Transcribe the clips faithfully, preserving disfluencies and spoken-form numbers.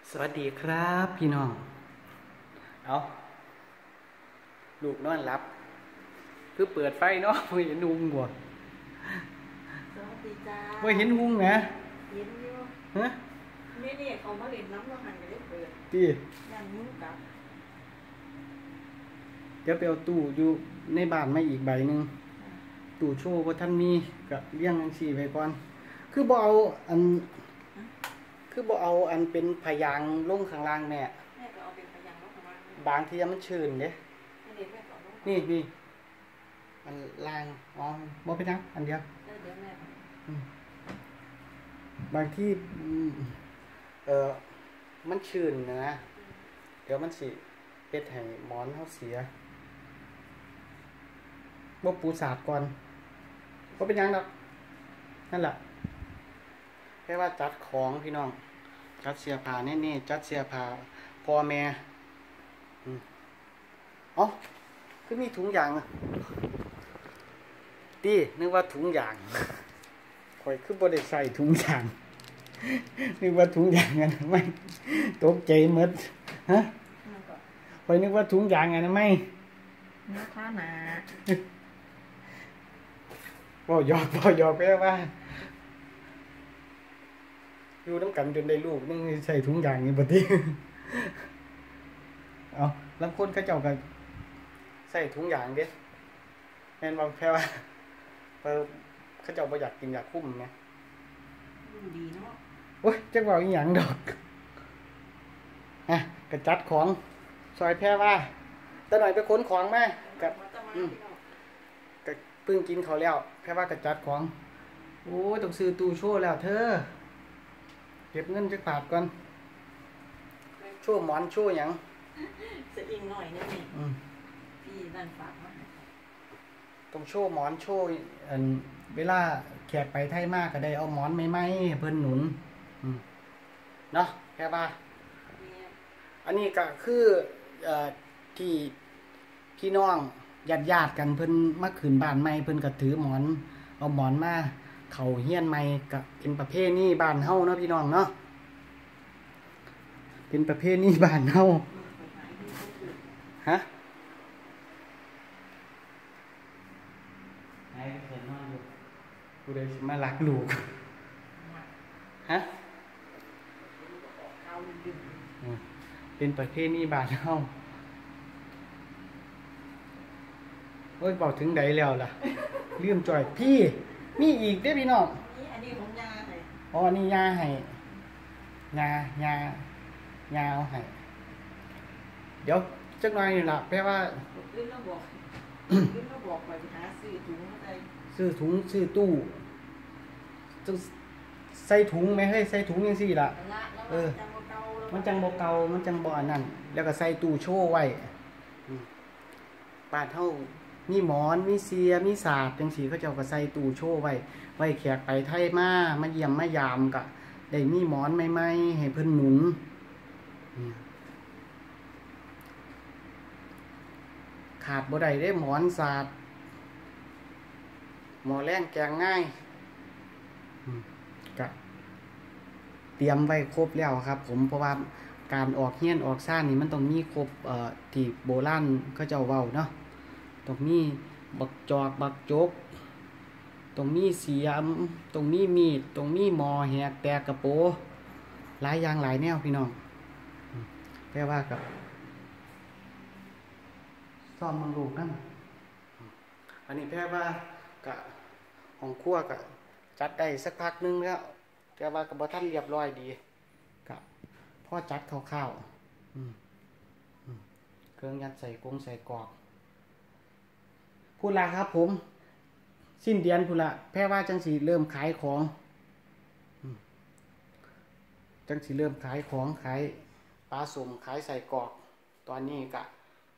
สวัสดีครับพี่น้องเอาลูกนอนรับคือเปิดไฟเนาะเพื่อเห็นหุงบ่สวัสดีจ้าเพื่อเห็นหุงนะเห็นอยู่ฮะนี่นี่เขามาเล่นน้ำเราหันกันได้เปิดตียังมุ้งกับเดี๋ยวไปเอาตู้อยู่ในบ้านมาอีกใบหนึ่งตู้โชว์ว่าท่านมีกับเลี้ยงอันสี่ไว้ก่อนคือบ่เอาอันคือบ่เอาอันเป็นพยางลงข้างล่างแม่แม่ก็เอาเป็นพยางลงข้างล่างบางทีมันชื้นเด้นี่นี่อันล่างอ๋อบ่เป็นนังอันเดียวเดี๋ยวแม่บางที่เออมันชื้นนะเดี๋ยวมันสิเฮ็ดให้หมอนเฮาเสียบ่ปูสาดก่อนบ่เป็นหยังดอกนั่นแหละแค่ว่าจัดของพี่น้องจัดเสื้อผ้าแน่ๆจัดเสื้อผ้าพ่อแม่อืมอ๋อคือมีถุงยางอ่ะตินึกว่าถุงยางข่อยคือบ่ได้ใส่ถุงยางนึกว่าถุงยางอันนั้นไม่ตกใจหมดฮะข่อยนึกว่าถุงยางอันนั้นไม่เนื้อท่าหนาบ่หยอกบ่หยอกแปลว่าอยู่นำกันจนได้ลูกนึงใส่ถุงยางนี่บ่ติเอาลางคนเขาเจ้าก็ใส่ถุงยางเด้แม่นบ่แค่ว่าเพิ่นเขาเจ้าบ่อยากกินอยากคุ้มแหมดีเนาะโอ๊ยจักว่าอีหยังดอกอ่ะก็จัดของซอยแพ้ว่าตะหน่อยไปขนของมากับอืมก็เพิ่งกินข้าวแล้วแพ้ว่าก็จัดของโอ้ยต้องซื้อตู้โชว์แล้วเธอเก็บเงินจักบาทก่อนโชว์หมอนโชว์หยังสะอิงหน่อยนึงนี่อืมพี่นั่นฝากมาต้องโชว์หมอนโชว์อันเวลาแขกไปไทยมากก็ได้เอาหมอนใหม่ๆเพิ่นหนุนอืมเนาะแค่ว่าอันนี้ก็คือเอ่อที่พี่น้องญาติๆกันเพิ่นมาขึ้นบ้านใหม่เพิ่นก็ถือหมอนเอาหมอนมาเข้าเฮียนใหม่ก็เป็นประเพณีบ้านเฮาเนาะพี่น้องเนาะเป็นประเพณีบ้านเฮาฮะไหนเห็นนอนอยู่กูได้สิมารักลูกฮะเป็นประเพณีบ้านเฮาโอ้ยบอกถึงใดแล้วล่ะลืมจ่อยพี่มีอีกเด้อพี่น้องนี่อันนี้ของยาให้อ๋ออันนี้ยาให้ยายายาเอาให้เดี๋ยวจักหน่อยนี่ล่ะแปลว่าลืมแล้วบอกลืมแล้วบอกไปหาซื้อถุงมาใส่ซื้อถุงซื้อตู้จังใส่ถุงไหมเฮ้ยใส่ถุงจังซี่ล่ะเออมันจังบ่เก่ามันจังบ่อันนั้นแล้วก็ใส่ตู้โชว์ไว้บ้านเฮามีหมอนมีเสียมีสาดจังซี่เขาเจ้าก็ใส่ตู้โชว์ไว้ไว้แขกไปไทยมามาเยี่ยมมายามก็ได้มีหมอนใหม่ๆให้เพิ่นหนุนขาดบ่ได้เด้หมอนสาดหมอแรงแกงง่ายก็เตรียมไว้ครบแล้วครับผมเพราะว่าการออกเฮียนออกซ่านนี่มันต้องมีครบเอ่อที่โบราณเขาเจ้าเว้าเนาะต้องมีบักจอกบักจกต้องมีเสียมต้องมีมีดต้องมีหมอแหกแตกกระโปหลายอย่างหลายแนวพี่น้องแปลว่ากับซ่อมมังลูกนั่นอันนี้แปลว่ากับของครัวกับจัดได้สักพักนึงแล้วแต่ว่ากับบ่ทันเรียบร้อยดีกับพ่อจัดคร่าวๆเครื่องยัดใส่กงใส่กรอกพูดละครับผมสิ้นเดือนพูดละแพ่ว่าจังสีเริ่มขายของจังสีเริ่มขายของขายปลาสุ่มขายใส่กรอกตอนนี้กะ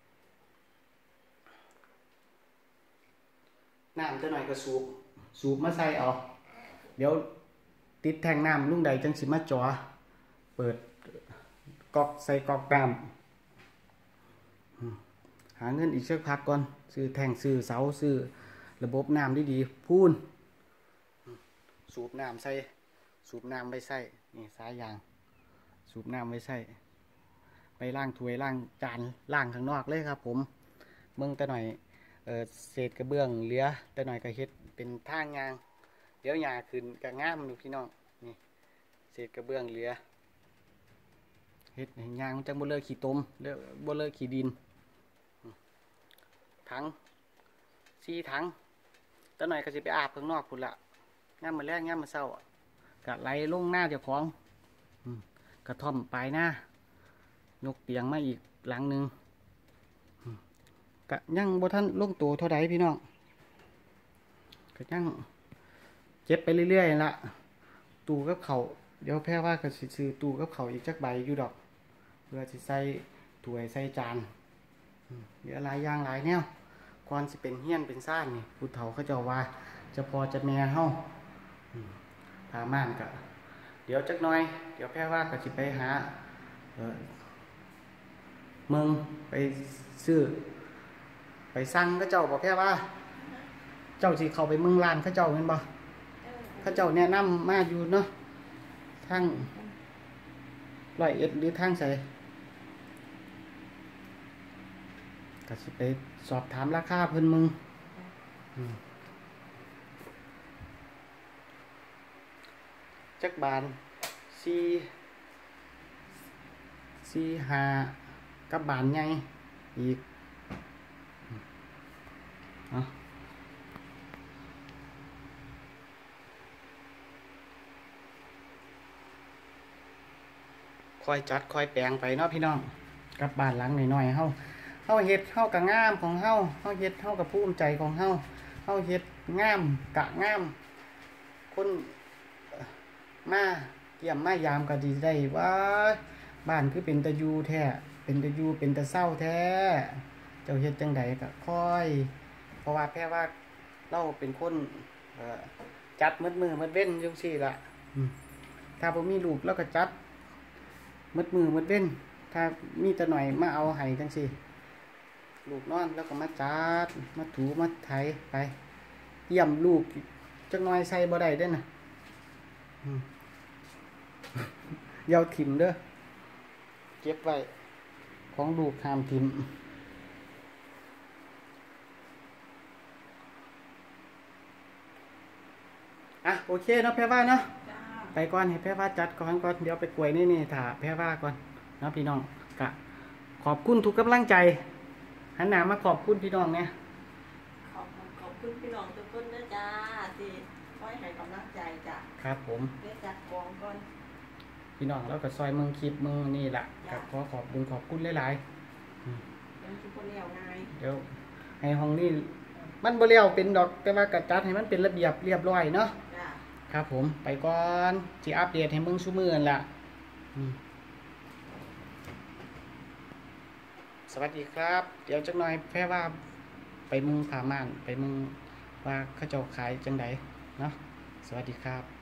น้ำจะหน่อยก็สูบสูบมาใส่เอาเดี๋ยวติดแทงน้ำลุงใดจังสิมาจ่อเปิดกอกใส่กอกน้ำหาเงินอีกสักพักก่อนซื้อแทงซื้อเสาซื้อระบบน้ำดีๆพูนสูบน้ำใส่สูบน้ำไปใส่นี่สายยางสูบน้ำไว้ใส่ไปล้างถ้วยล้างจานล้างข้างนอกเลยครับผมเมืองแต่หน่อยเออเศษกระเบื้องเหลือแต่หน่อยก็เฮ็ดเป็นทางยางเดี๋ยวหญ้าขึ้นก็งามอยู่พี่น้องนี่เศษกระเบื้องเหลือเฮ็ดให้ยางจังบ่เลอะขี้ตมเลอะบ่เลอะขี้ดินถังสี่ถังแต่หน่อยก็สิไปอาบข้างนอกพุ่นละงามมื้อแรกงามมื้อเช้าอะก็ไหลลงหน้าเจ้าของกระท่อมปลายหน้ายกเตียงมาอีกหลังหนึ่งกะยังบ่ท่านลงตัวเท่าใดพี่น้องกะยังเจ็บไปเรื่อยๆละตู้กับเขาเดี๋ยวแพ้ว่าก็สิซื้อตู้กับเขาอีกจักใบอยู่ดอกเพื่อสิใส่ถ้วยใส่จานเดี๋ยวหลายอย่างหลายแนวก่อนสิเป็นเฮี้ยนเป็นซ่านนี่ผู้เฒ่าเขาเจ้าว่าจะพอจะแม่เฮาพาม่านกะเดี๋ยวจักหน่อยเดี๋ยวแพ้ว่าก็สิไปหาเออเมืองไปซื้อไปสั่งเขาเจ้าบอกแค่ว่า เจ้าสิเข้าไปเมืองลานเขาเจ้าเห็นบ่เขาเจ้าแนะนำมาอยู่เนาะทางร้อยเอ็ดหรือทางไสก็สิไปสอบถามราคาเพิ่นมึงจักบานสี่สี่ห้ากับบานใหญ่อีกเนาะคอยจัดคอยแปลงไปเนาะพี่น้องกับบ้านหลังน้อยๆเฮาเฮาเฮ็ดเฮากะงามของเฮาเฮาเฮ็ดเฮากะภูมิใจของเฮาเฮาเฮ็ดงามกะงามคนมาเยี่ยมมายามก็ดีได้ว่าบ้านคือเป็นตะยูแท้เป็นตะยูเป็นตะเศร้าแท้เจ้าเฮ็ดจังใดก็ค่อยเพราะว่าแค่ว่าเราเป็นคนเอ่อจัดมืดมือมืดเว้นจังซี่ล่ะถ้าบ่มีลูกเราก็จัดมืดมือมืดเว้นถ้ามีแต่หน่อยมาเอาให้จังซี่ลูกนอนแล้วก็มาจัดมาถูมาไถไปเยี่ยมลูกจักหน่อยใส่บ่ได้เด้อน่ะอย่าถิ่มเด้อเก็บไว้ของลูกห้ามถิ่มอ่ะโอเคเนาะแพ่ว่าเนาะไปก่อนให้แพ่ว่าจัดก่อนก่อนเดี๋ยวไปกล้วยนี่นี่ถ่าแพ่ว่าก่อนเนาะพี่น้องกะขอบคุณทุกกำลังใจหันหน้ามาขอบคุณพี่น้องเนี่ยขอบคุณขอบคุณพี่น้องทุกคนนะจ้าที่คอยให้กำลังใจจ้ะครับผมเดี๋ยวจัดกองก่อนพี่น้องแล้วก็ซอยมึงคลิปมึงนี่แหละกับขอขอบคุณขอบคุณหลายๆเดี๋ยวทุกคนเลี้ยวง่ายเดี๋ยวให้ห้องนี้มันบ่เลี้ยวเป็นดอกแต่ว่ากระจัดให้มันเป็นระเบียบเรียบร้อยเนาะครับผมไปก่อนสิอัปเดตให้มึงซุมื้อนั่นล่ะสวัสดีครับเดี๋ยวจักหน่อยแพ่ว่าไปมึงผาม่านไปมึงว่าเขาเจ้าขายจังไดเนาะสวัสดีครับ